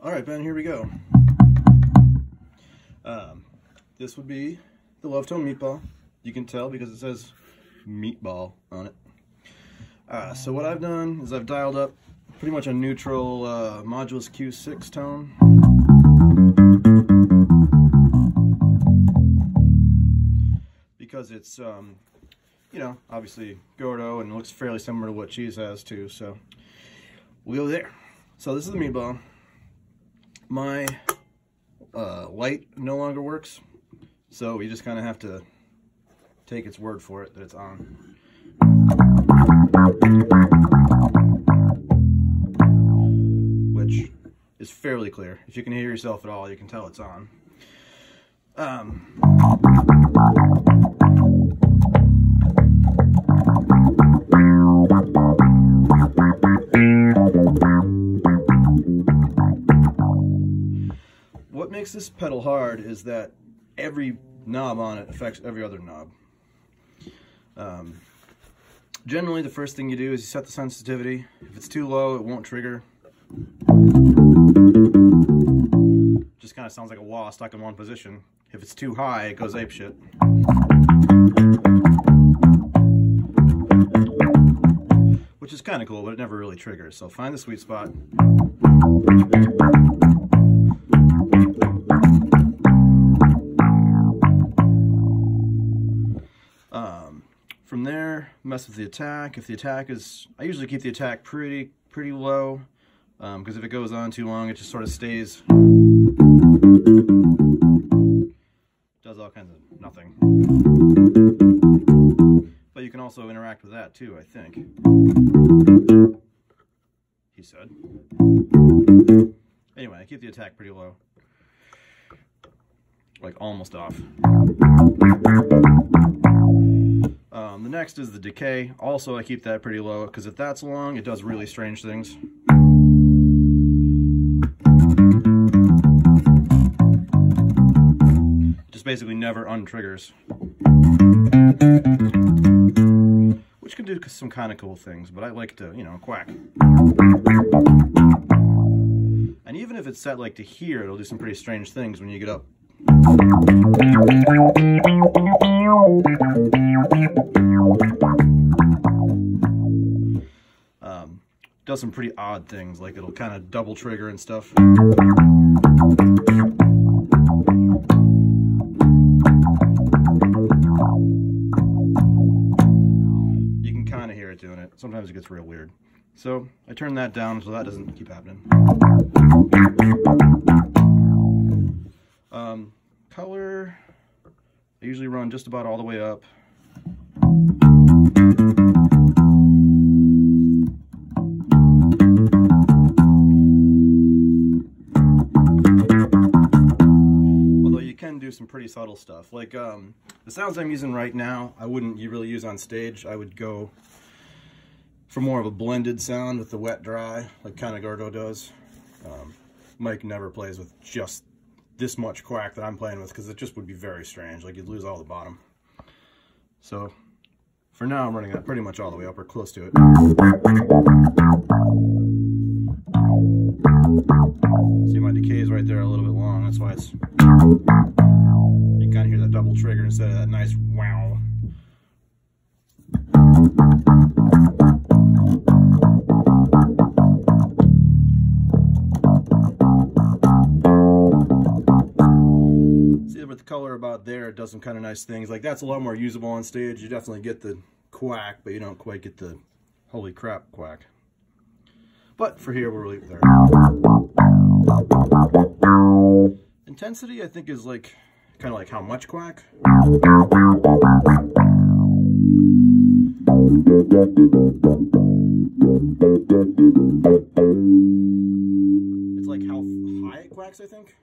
Alright, Ben, here we go. This would be the Lovetone Meatball. You can tell because it says Meatball on it. So what I've done is I've dialed up pretty much a neutral modulus Q6 tone. Because it's, you know, obviously Gordo and looks fairly similar to what Cheese has too, so we'll go there. So this is the Meatball. My light no longer works, so we just kind of have to take its word for it that it's on. Which is fairly clear. If you can hear yourself at all, you can tell it's on. What makes this pedal hard is that every knob on it affects every other knob. Generally, the first thing you do is you set the sensitivity. If it's too low, it won't trigger. Just kind of sounds like a wah stuck in one position. If it's too high, it goes apeshit. Which is kind of cool, but it never really triggers. So find the sweet spot. From there, mess with the attack. If the attack is, I usually keep the attack pretty low, because if it goes on too long, it just sort of stays. Does all kinds of nothing. But you can also interact with that too, I think. He said. Anyway, I keep the attack pretty low. Like almost off. The next is the decay. Also, I keep that pretty low because if that's long, it does really strange things. It just basically never untriggers. Which can do some kind of cool things, but I like to, you know, quack. And even if it's set like to here, it'll do some pretty strange things when you get up. Does some pretty odd things, like it'll kind of double trigger and stuff. You can kind of hear it doing it. Sometimes it gets real weird. So I turn that down so that doesn't keep happening. Color, I usually run just about all the way up. Although you can do some pretty subtle stuff. Like the sounds I'm using right now, I wouldn't really use on stage. I would go for more of a blended sound with the wet dry, like kind of Gordo does. Mike never plays with just this much quack that I'm playing with because it just would be very strange. Like you'd lose all the bottom. So for now, I'm running that pretty much all the way up or close to it. See, my decay is right there a little bit long. That's why it's, you can kind of hear that double trigger instead of that nice wow. With the color about there, it does some kind of nice things. Like that's a lot more usable on stage. You definitely get the quack, but you don't quite get the holy crap quack. But for here, we'll leave it there. Intensity, I think, is like kind of like how much quack. It's like how high it quacks, I think.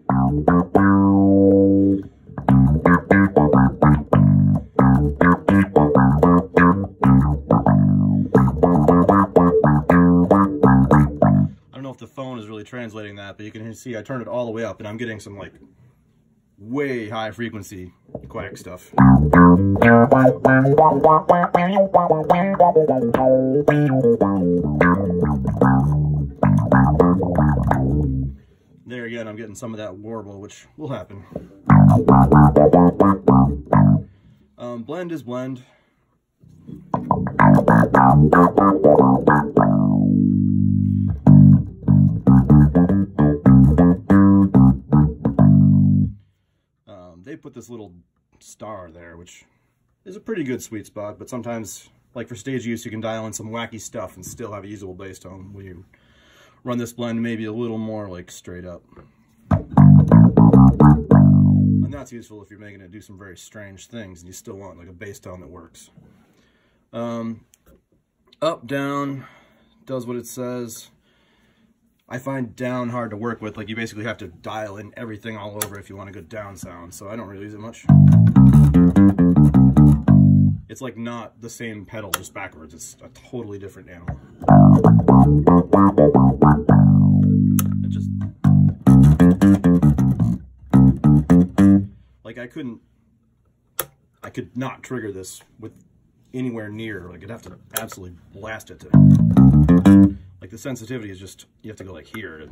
I don't know if the phone is really translating that, but you can see I turned it all the way up and I'm getting some like way high frequency quack stuff. There again, I'm getting some of that warble, which will happen. Blend is blend. They put this little star there, which is a pretty good sweet spot, but sometimes, like for stage use, you can dial in some wacky stuff and still have a usable bass tone when you run this blend maybe a little more like straight up. And that's useful if you're making it do some very strange things and you still want like a bass tone that works. Up, down, does what it says. I find down hard to work with. Like, you basically have to dial in everything all over if you want a good down sound, so I don't really use it much. It's like not the same pedal, just backwards. It's a totally different animal. It just... like, I could not trigger this with anywhere near, like, I'd have to absolutely blast it to... like, the sensitivity is just, you have to go like here.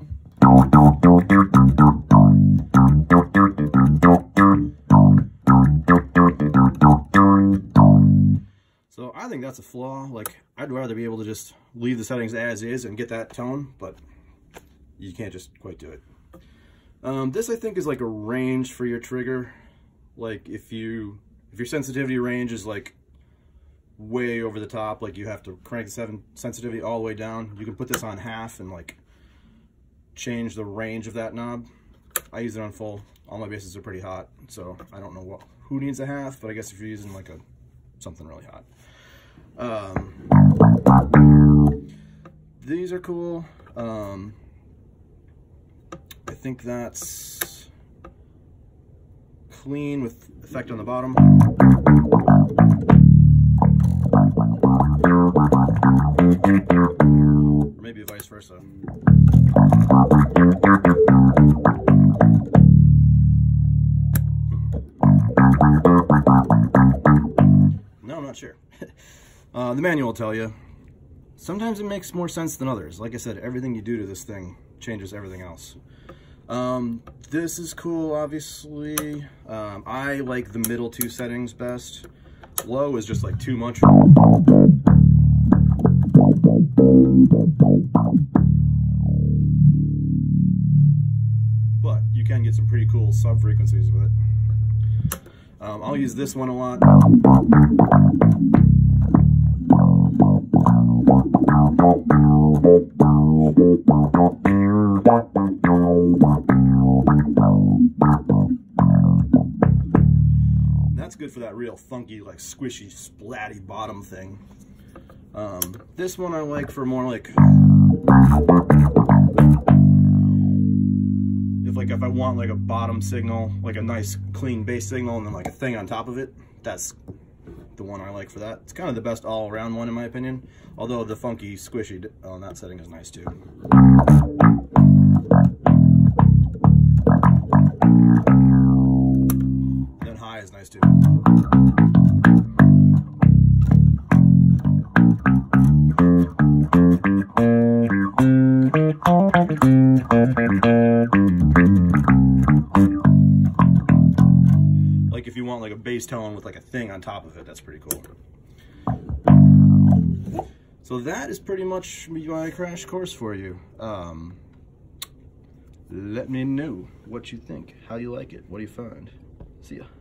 So I think that's a flaw. Like, I'd rather be able to just leave the settings as is and get that tone, but you can't just quite do it. This I think is like a range for your trigger. Like if your sensitivity range is like way over the top, like you have to crank the sensitivity all the way down, you can put this on half and like change the range of that knob. I use it on full. All my basses are pretty hot, so I don't know who needs a half, but I guess if you're using like something really hot. These are cool. I think that's clean with effect on the bottom. Or maybe vice versa. No, I'm not sure. The manual will tell you. Sometimes it makes more sense than others. Like I said, everything you do to this thing changes everything else. This is cool, obviously. I like the middle two settings best. Low is just like too much. But you can get some pretty cool sub frequencies with it. I'll use this one a lot. That's good for that real funky, like squishy, splatty bottom thing. This one I like for more like if I want like a bottom signal, like a nice clean bass signal, and then like a thing on top of it. That's the one I like for that. It's kind of the best all-around one in my opinion. Although the funky, squishy on that setting is nice too. And then high is nice too. Like if you want like a bass tone with like a thing on top of it, that's pretty cool. So that is pretty much my crash course for you. Let me know what you think, how you like it, what do you find. See ya.